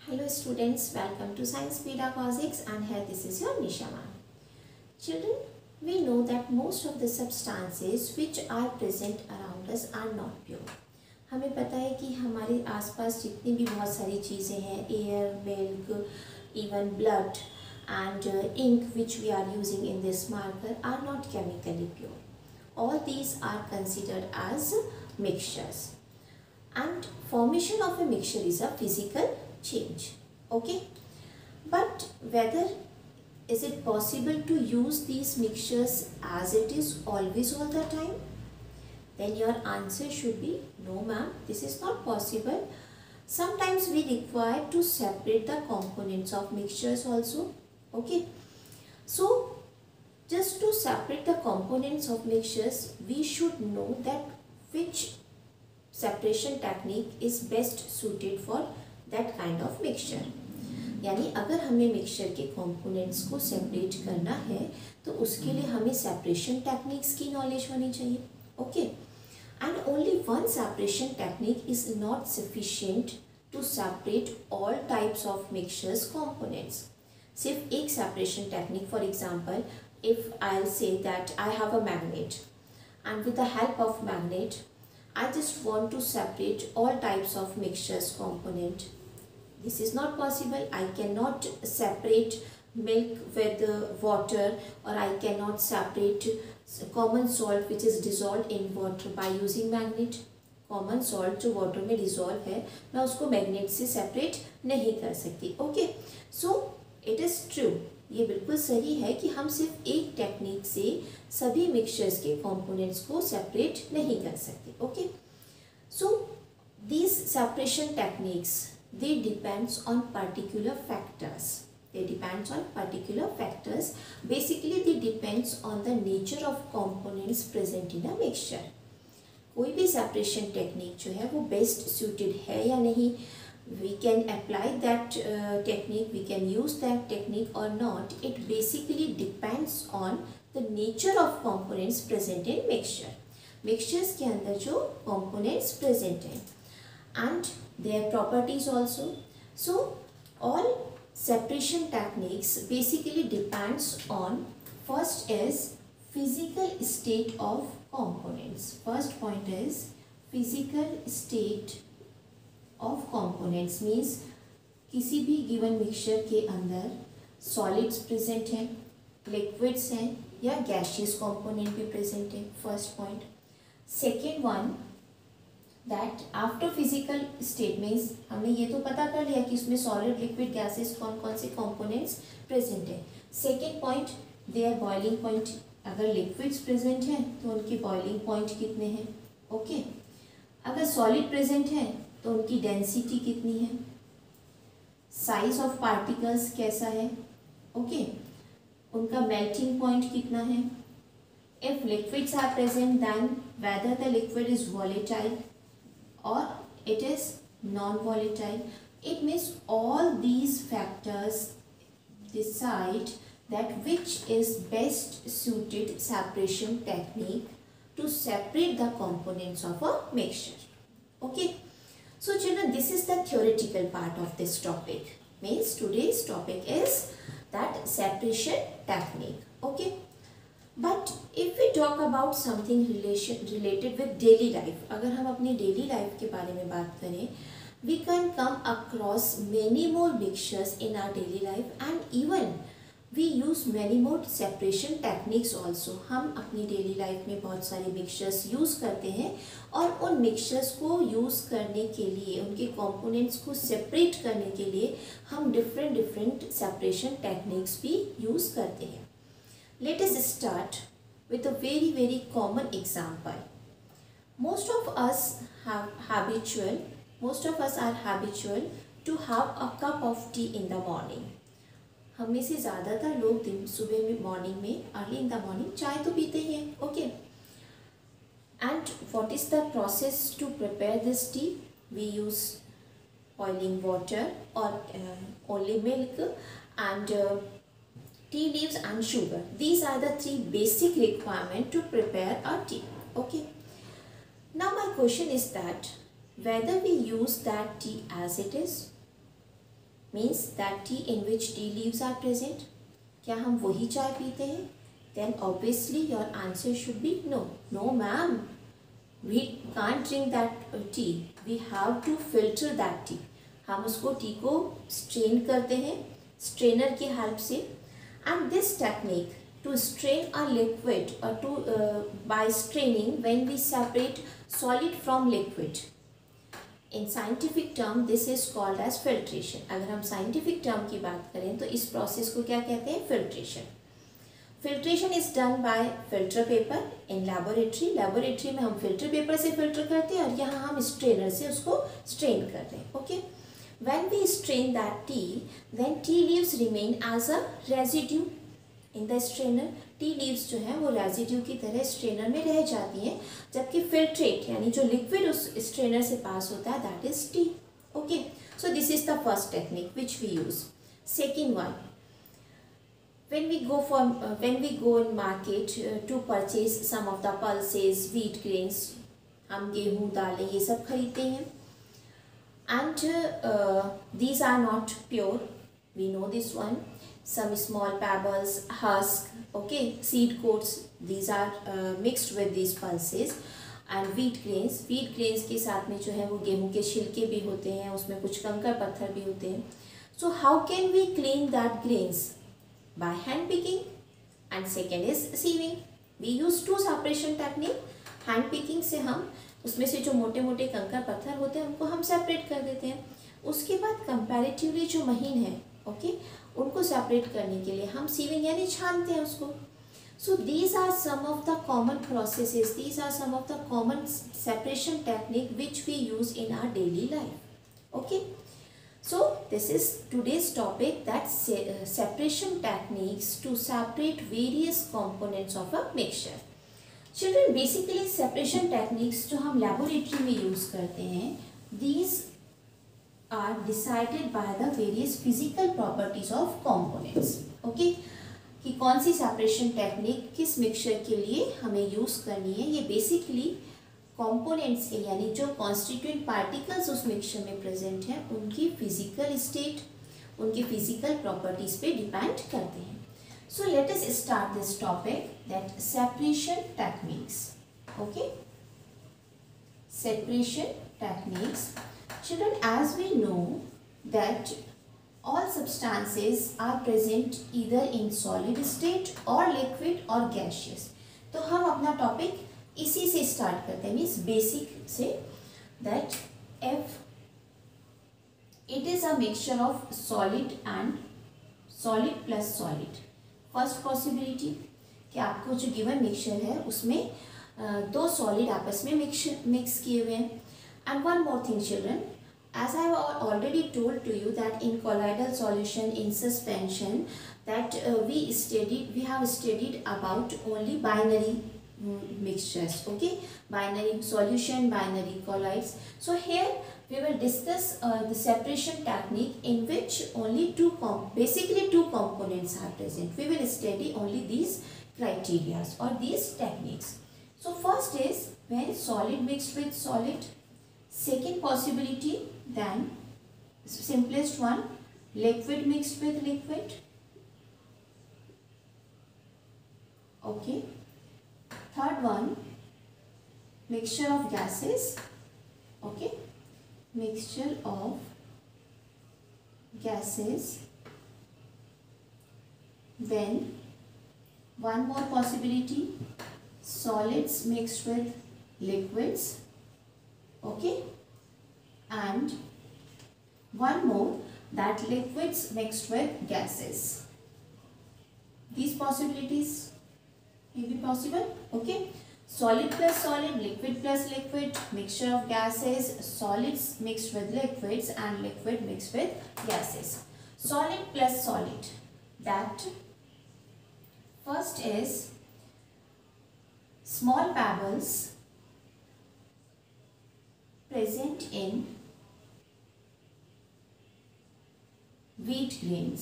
Hello students, welcome to Science Pedagogics and here this is your Nisha ma'am. Children, we know that most of the substances which are present around us are not pure. हमें पता है कि हमारे आसपास जितनी भी बहुत सारी चीज़ें हैं, air, milk, even blood and ink which we are using in this marker are not chemically pure. All these are considered as mixtures. And formation of a mixture is a physical change. Okay, but whether is it possible to use these mixtures as it is always all the time? Then your answer should be no ma'am, this is not possible. Sometimes we require to separate the components of mixtures also. Okay, so just to separate the components of mixtures, we should know that which separation technique is best suited for that kind of mixture. यानी अगर हमें mixture के components को separate करना है तो उसके लिए हमें सेपरेशन टेक्निक्स की नॉलेज होनी चाहिए. Okay, and only one separation technique is not sufficient to separate all types of mixtures components. सिर्फ एक separation technique, for example if I will say that I have a magnet and with the help of magnet I just want to separate all types of mixtures component. This is not possible. I cannot separate milk with water, or I cannot separate common salt which is dissolved in water by using magnet. Common salt जो water में dissolve है, मैं उसको magnet से separate नहीं कर सकती. Okay, so it is true. ये बिल्कुल सही है कि हम सिर्फ एक टेक्निक से सभी मिक्सचर्स के कंपोनेंट्स को सेपरेट नहीं कर सकते. Okay, so these separation techniques, they depends on particular factors. Basically they depends on the nature of components present in a mixture. कोई भी separation technique जो है वो best suited है या नहीं, we can apply that technique, we can use that technique or not. It basically depends on the nature of components present in mixture. Mixtures के अंदर जो components present हैं and their properties also. So all separation techniques basically depends on, first is physical state of components. First point is physical state of components means किसी भी given mixture के अंदर solids present हैं, liquids हैं या gaseous component भी present है. First point. Second one, that after physical state means हमने ये तो पता कर लिया कि इसमें solid, liquid, gases कौन कौन से components present है. Second point, their boiling point. अगर liquids present हैं तो उनके boiling point कितने हैं. Okay, अगर solid present हैं तो उनकी डेंसिटी कितनी है, साइज ऑफ पार्टिकल्स कैसा है. ओके, उनका मेल्टिंग पॉइंट कितना है. If liquids are present then whether the liquid is volatile और it is non volatile. It means all these factors decide that which is best suited separation technique to separate the components of a mixture. Okay, so children, this is the theoretical part of this topic. Means today's topic is that separation technique. Okay, but if we talk about something related with daily life, अगर हम अपनी daily life के बारे में बात करें, we can come across many more mixtures in our daily life and even we use many more separation techniques also. हम अपनी daily life में बहुत सारे mixtures use करते हैं और उन mixtures को use करने के लिए, उनके components को separate करने के लिए हम different separation techniques भी use करते हैं. Let us start with a very common example. Most of us are habitual to have a cup of tea in the morning. हम में से ज़्यादातर लोग दिन सुबह में मॉर्निंग में अर्ली इन द मॉर्निंग चाय तो पीते ही हैं. Okay, and what is the process to prepare this tea. We use boiling water और only milk and tea leaves and sugar. These are the three basic requirement to prepare a tea. Okay, now my question is that whether we use that tea as it is means that tea in which tea leaves are present. क्या हम वही चाय पीते हैं? Then obviously your answer should be no. No ma'am, we can't drink that tea. We have to filter that tea. हम उसको T को strain करते हैं स्ट्रेनर की हेल्प से. And this technique to strain a liquid or by straining when we separate solid from liquid. In scientific term this is called as filtration. अगर हम scientific term की बात करें तो इस process को क्या कहते हैं? Filtration. Filtration is done by filter paper in laboratory. Laboratory में हम filter paper से filter करते हैं और यहाँ हम strainer से उसको strain करते हैं. Okay. When we strain that tea, then tea leaves remain as a residue in the strainer. Tea leaves जो है वो रेजिड्यू की तरह स्ट्रेनर में रह जाती हैं, जबकि फिल्ट्रेट यानी जो लिक्विड उस स्ट्रेनर से पास होता है that is tea. Okay, so this is the first technique which we use. Second one, when we go in market to purchase some of the pulses, wheat grains, हम गेहूँ दालें ये सब खरीदते हैं. And these are not pure, we know this one. Some small pebbles, husk, okay, seed coats, these are mixed with these pulses. And wheat grains के साथ में जो है वो गेहूं के छिलके भी होते हैं, उसमें कुछ कंकड़ पत्थर भी होते हैं. So how can we clean that grains? By hand picking, and second is sieving. We use two separation technique. Hand picking से हम उसमें से जो मोटे मोटे कंकड़ पत्थर होते हैं उनको हम सेपरेट कर देते हैं. उसके बाद कंपैरेटिवली जो महीन है ओके उनको सेपरेट करने के लिए हम सीविंग यानी छानते हैं उसको. So these are some of the common processes, these are some of the common separation technique which we use in our daily life. Okay, so this is today's topic, that separation techniques to separate various components of a mixture. Children, basically separation techniques जो हम laboratory में use करते हैं, these are decided by the various physical properties of components. Okay, कि कौन सी separation technique किस mixture के लिए हमें use करनी है, ये basically components के यानी जो constituent particles उस mixture में present हैं उनकी physical state, उनकी physical properties पे depend करते हैं. So let us start this topic, that separation techniques. Okay, separation techniques. Children, as we know that all substances are present either in solid state or liquid or gaseous. तो हम अपना topic इसी से start करते हैं, means basic से, that if it is a mixture of solid and solid plus solid. First possibility कि आपको जो गिवन मिक्सचर है उसमें दो सॉलिड आपस में मिक्स किए हुए हैं. And one more thing children, as I have already told to you that in colloidal solution, in suspension, that we have studied about only binary mixtures. Okay, binary solution, binary colloids. So here we will discuss the separation technique in which only basically two components are present. We will study only these criteria or these techniques. So first is when solid mixed with solid. Second possibility, then simplest one, liquid mixed with liquid. Okay. Third one, mixture of gases. Okay, mixture of gases. Then one more possibility, solids mixed with liquids. Okay, and one more, that liquids mixed with gases. These possibilities may be possible. Okay, solid plus solid, liquid plus liquid, mixture of gases, solids mixed with liquids and liquid mixed with gases. Solid plus solid, that first is small pebbles present in wheat grains.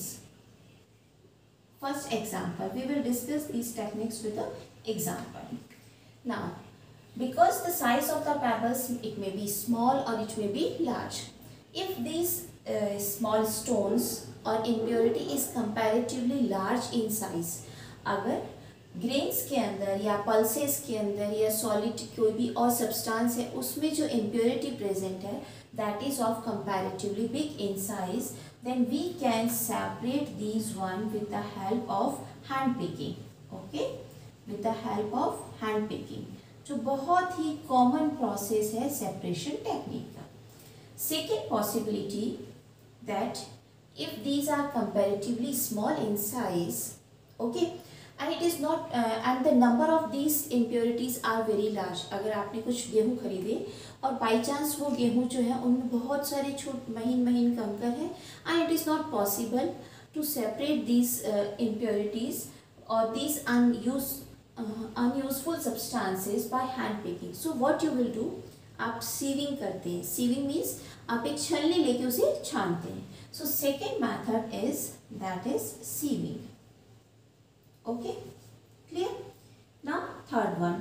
First example, we will discuss these techniques with an example. Now, because the size of the pebbles, it may be small or it may be large. If these small stones और impurity is comparatively large in size. अगर grains के अंदर या pulses के अंदर या solid कोई भी और सब्सटेंस है उसमें जो इम्प्योरिटी प्रेजेंट है that is of comparatively big in size, then we can separate these one with the help of hand picking. Okay, with the help of hand picking, जो बहुत ही कॉमन प्रोसेस है separation technique का. Second possibility that if these are comparatively small in size, okay, and it is not and the number of these impurities are very large. अगर आपने कुछ गेहूँ खरीदे और बाई चांस वो गेहूँ जो है उनमें बहुत सारे छोटे महीन महीन कंकर हैं and it is not possible to separate these impurities or these unuseful substances by hand picking. So what you will do, आप सीविंग करते हैं. सीविंग मीन्स आप एक छलनी लेके उसे छानते हैं. So second method is that is sieving. Okay, clear? Now third one.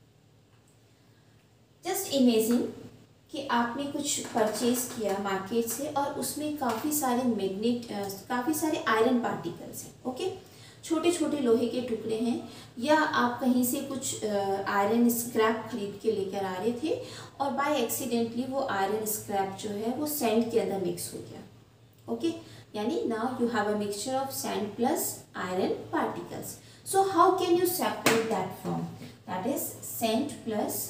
Just imagine कि आपने कुछ परचेज किया मार्केट से और उसमें काफ़ी सारे आयरन पार्टिकल्स हैं. ओके, छोटे छोटे लोहे के टुकड़े हैं, या आप कहीं से कुछ आयरन स्क्रैप खरीद के लेकर आ रहे थे और बाय एक्सीडेंटली वो आयरन स्क्रैप जो है वो सैंड के अंदर मिक्स हो गया. ओके, यानी now you have a mixture of sand plus iron particles. So how can you separate that from? That is sand plus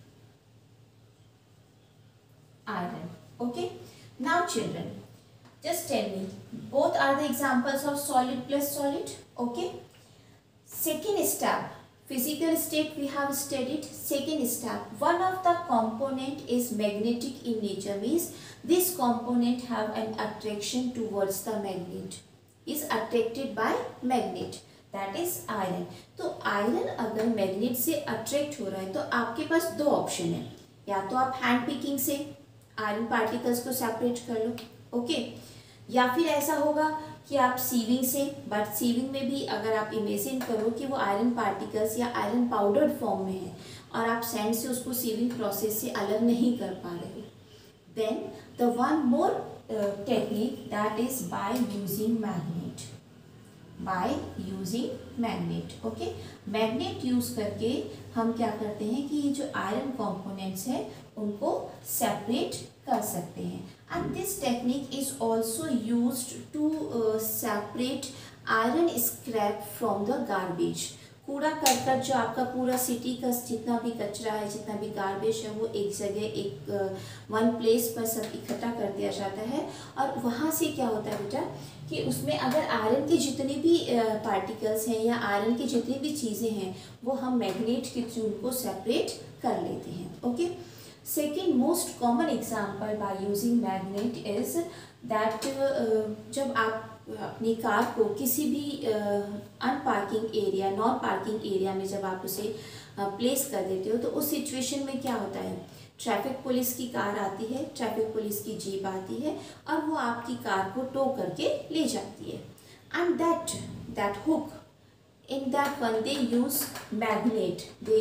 iron. Okay, now children, just tell me, both are the examples of solid plus solid. Okay, second step, physical state we have studied. Second step, one of the component is magnetic in nature, means this component have an attraction towards the magnet, is attracted by magnet, that is iron. तो iron अगर magnet से attract हो रहा है तो आपके पास दो option है, या तो आप हैंड पिकिंग से आयरन पार्टिकल्स को सेपरेट कर लो. ओके, या फिर ऐसा होगा कि आप सीविंग से, बट सीविंग में भी अगर आप इमेजिन करो कि वो आयरन पार्टिकल्स या आयरन पाउडर्ड फॉर्म में है और आप सैंड से उसको सीविंग प्रोसेस से अलग नहीं कर पा रहे हो, then the one more technique that is by using magnet. By using magnet. Okay, magnet use करके हम क्या करते हैं कि ये जो आयरन कंपोनेंट्स है उनको सेपरेट कर सकते हैं. And this technique is also used to separate iron scrap from the garbage. कूड़ा करकट जो आपका पूरा सिटी का जितना भी कचरा है, जितना भी गार्बेज है, वो एक जगह एक वन प्लेस पर सब इकट्ठा कर दिया जाता है. और वहाँ से क्या होता है बेटा कि उसमें अगर आयरन की जितनी भी पार्टिकल्स हैं या आयरन की जितनी भी चीज़ें हैं वो हम मैग्नेट के थ्रू उनको सेपरेट कर लेते हैं. Okay, second most common example by using magnet is that जब आप अपनी कार को किसी भी unparking area, non parking area में जब आप उसे प्लेस कर देते हो तो उस सिचुएशन में क्या होता है, ट्रैफिक पुलिस की कार आती है, ट्रैफिक पुलिस की जीप आती है और वो आपकी कार को टो करके ले जाती है. And that hook in that one they use magnet,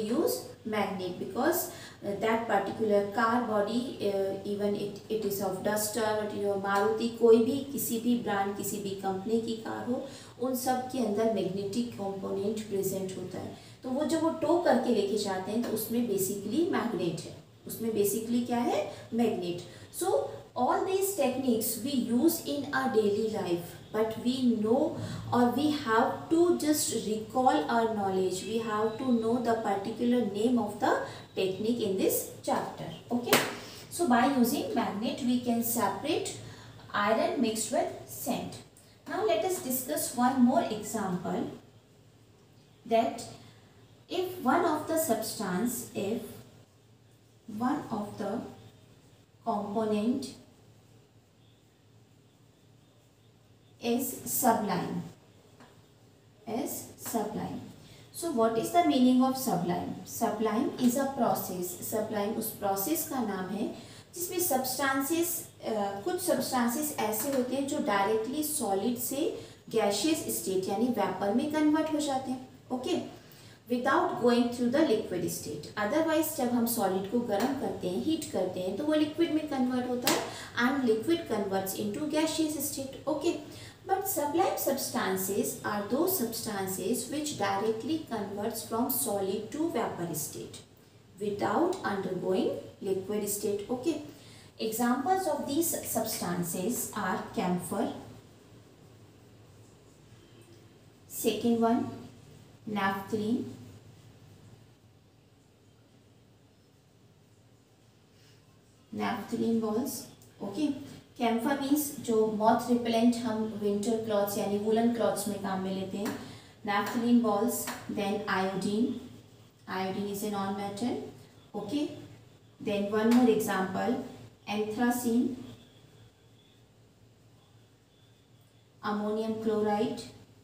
because that particular car body, even it is of Duster or Maruti, कोई भी किसी भी ब्रांड किसी भी कंपनी की कार हो, उन सब के अंदर मैग्नेटिक कंपोनेंट प्रेजेंट होता है. तो वो जब वो टो करके लेके जाते हैं तो उसमें बेसिकली मैग्नेट है, उसमें बेसिकली क्या है, magnet. So all these techniques we use in our daily life, but we know or we have to just recall our knowledge, we have to know the particular name of the technique in this chapter. Okay, so by using magnet we can separate iron mixed with sand. Now let us discuss one more example, that if one of the component is sublime. So what is the meaning of sublime? Sublime is a process. Sublime उस process का नाम है जिसमें substances, कुछ substances ऐसे होते हैं जो directly solid से gaseous state यानी vapor में convert हो जाते हैं. Okay, without going through the liquid state. Otherwise जब हम सॉलिड को गर्म करते हैं, हीट करते हैं, तो वो लिक्विड में कन्वर्ट होता है and liquid converts into gaseous state. Okay, but sublime substances are those substances which directly converts from solid to vapor state without undergoing liquid state. Okay, examples of these substances are camphor, second one naphthalene, naphthalene balls. Okay, camphor means जो moth repellent हम winter clothes यानी woollen clothes में काम में लेते हैं। Naphthalene balls, then iodine, iodine is a non metal. Okay, then one more example, anthracene, ammonium chloride.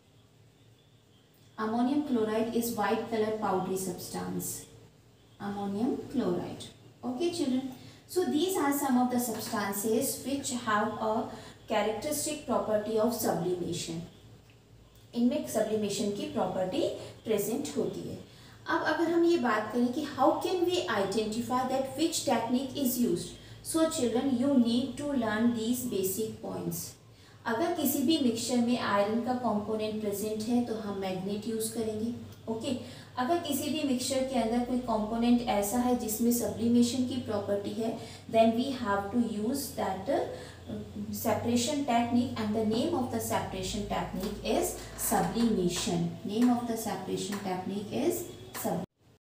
Ammonium chloride is white color powdery substance, ammonium chloride. Okay children, so these are some of the substances which have a characteristic property of sublimation. इनमें sublimation की property present होती है। अब अगर हम ये बात करें कि how can we identify that which technique is used, so children you need to learn these basic points. अगर किसी भी मिक्सचर में आयरन का कंपोनेंट प्रेजेंट है तो हम मैग्नेट यूज़ करेंगे। ओके, अगर किसी भी मिक्सचर के अंदर कोई कंपोनेंट ऐसा है जिसमें सब्लिमेशन की प्रॉपर्टी है, then we have to use that separation technique and the name of the separation technique is sublimation. Name of the separation technique is sub.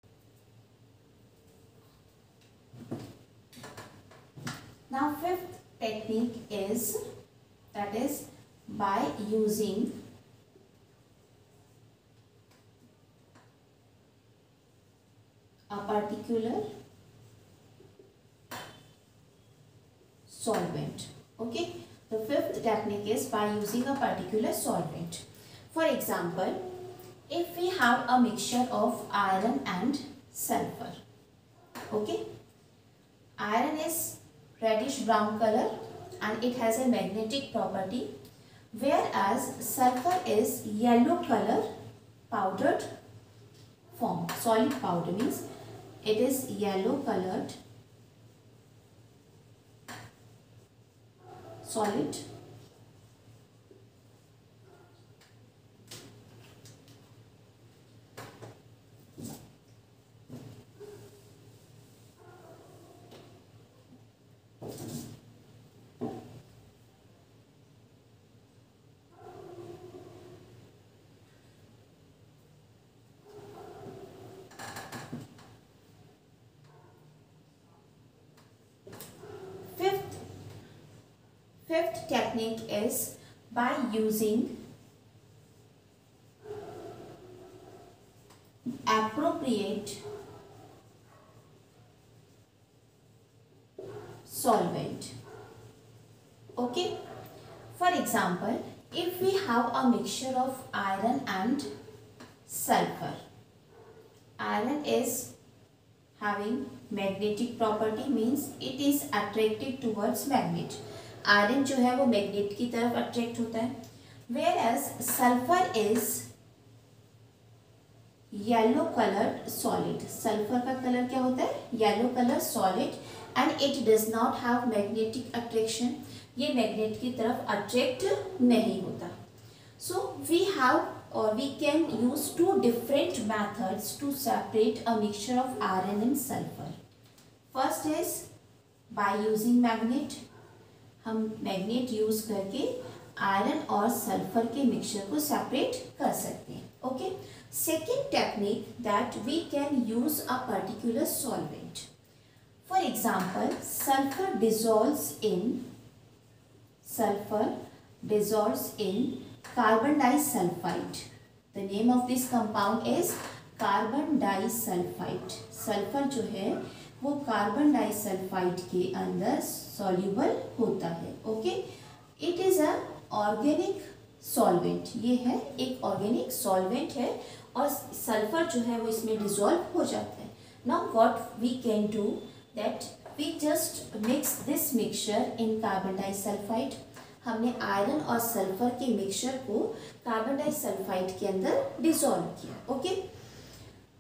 Now fifth technique is that is by using a particular solvent. Okay, the fifth technique is by using a particular solvent. For example, if we have a mixture of iron and sulfur, okay, iron is reddish brown color and it has a magnetic property, whereas sulfur is yellow color powdered form. Solid powder means it is yellow colored solid. Fifth technique is by using appropriate solvent. Okay, for example, if we have a mixture of iron and sulfur, iron is having magnetic property, means it is attracted towards magnet. Iron जो है वो magnet की तरफ attract होता है, whereas sulphur is yellow coloured solid. Sulphur का colour क्या होता है? Yellow colour solid and it does not have magnetic attraction. ये मैग्नेट की तरफ अट्रैक्ट नहीं होता। So we have or we can use two different methods to separate a mixture of iron and sulfur. First is by using magnet. हम magnet use करके iron और sulphur के mixture को सेपरेट कर सकते हैं। Okay, second technique that we can use a particular solvent. For example, sulfur dissolves in carbon disulfide. The name of this compound is carbon disulfide. Sulphur जो है वो कार्बन डाइसल्फाइड के अंदर सॉल्यूबल होता है। Okay, it is a organic solvent. ये है एक ऑर्गेनिक सॉल्वेंट है और सल्फर जो है वो इसमें डिसॉल्व हो जाता है। Now what we can do that we just mix this mixture in carbon disulphide. हमने आयरन और सल्फर के मिक्सचर को कार्बन डाइसल्फाइड के अंदर डिसॉल्व किया। Okay,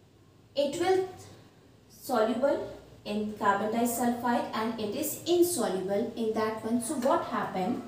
it will soluble in carbon disulfide and it is insoluble in that one. So what happened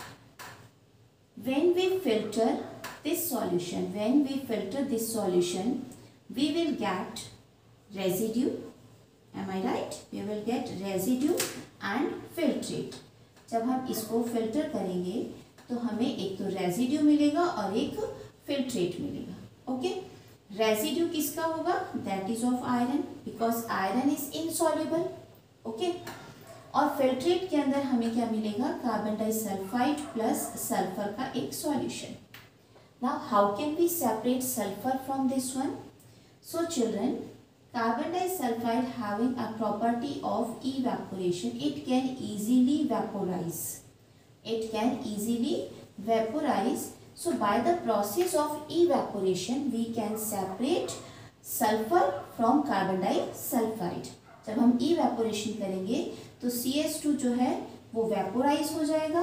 when we filter this solution? When we filter this solution, we will get residue. Am I right? We will get residue and filtrate. जब हम इसको filter करेंगे तो हमें एक तो residue मिलेगा और एक फिल्ट्रेट मिलेगा. ओके, रेजिड्यू किसका होगा? That is of iron, because iron is insoluble. Okay, और फिल्ट्रेट के अंदर हमें क्या मिलेगा? कार्बन डाइसल्फाइड प्लस सल्फर का एक solution. Now how can we separate sulphur from this one? So children, carbon disulfide having a property of evaporation, it can easily vaporize. It can easily vaporize. So by the process of evaporation, we can separate sulfur from carbon disulfide. जब हम evaporation करेंगे तो CH2 जो है वो vaporize हो जाएगा.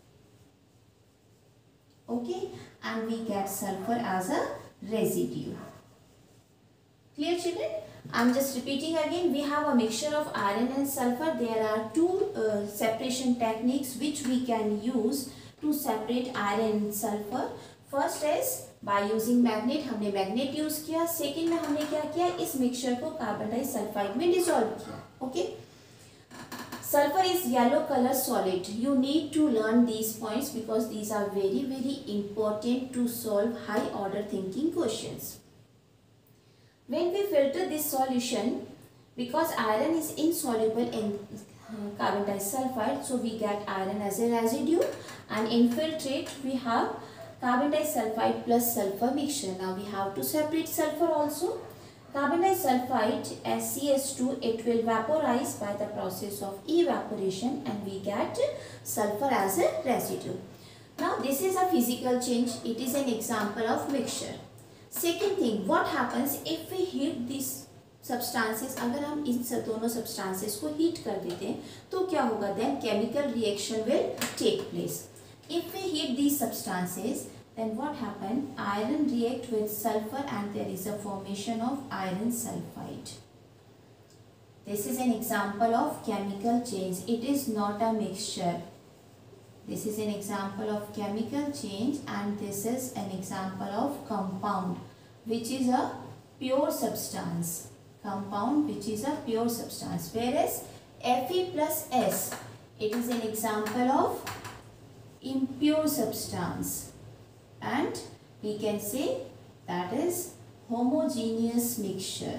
Okay, and we get sulfur as a residue. Clear, children? I'm just repeating again. We have a mixture of iron and sulfur. There are two separation techniques which we can use to separate iron and sulfur. First is by using magnet. हमने magnet use किया. Second में हमने क्या किया? इस mixture को carbon disulfide में dissolve किया. Okay. Sulfur is yellow color solid. You need to learn these points because these are very very important to solve high order thinking questions. When we filter this solution, because iron is insoluble in carbon disulfide, so we get iron as a residue, and in filtrate we have carbon disulfide plus sulfur mixture. Now we have to separate sulfur also. Carbon disulfide as CH2, it will vaporize by the process of evaporation and we get sulfur as a residue. Now this is a physical change. It is an example of mixture. Second thing, what happens if we heat these substances? अगर हम इन दोनों substances को heat कर देते हैं तो क्या होगा? Then chemical reaction will take place. If we heat these substances, then what happen? Iron react with sulfur and there is a formation of iron sulfide. This is an example of chemical change. It is not a mixture. This is an example of chemical change and this is an example of compound which is a pure substance. Compound which is a pure substance. Whereas Fe plus S, it is an example of impure substance and we can say that is homogeneous mixture.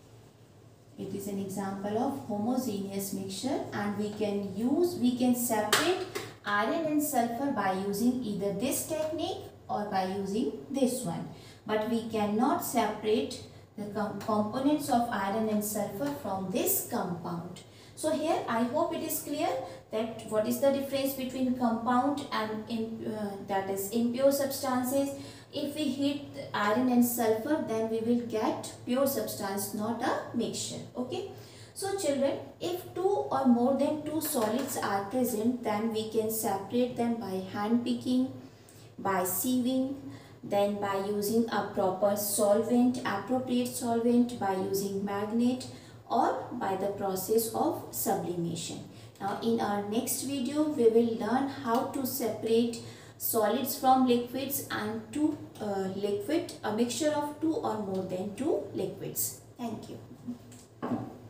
It is an example of homogeneous mixture and we can separate iron and sulfur by using either this technique or by using this one, but we cannot separate the components of iron and sulfur from this compound. So here I hope it is clear that what is the difference between compound and that is impure substances. If we heat iron and sulfur, then we will get pure substance, not a mixture. Okay. So children, if two or more than two solids are present, then we can separate them by hand picking, by sieving, then by using a proper solvent, appropriate solvent, by using magnet or by the process of sublimation. Now in our next video, we will learn how to separate solids from liquids and a mixture of two or more than two liquids. Thank you.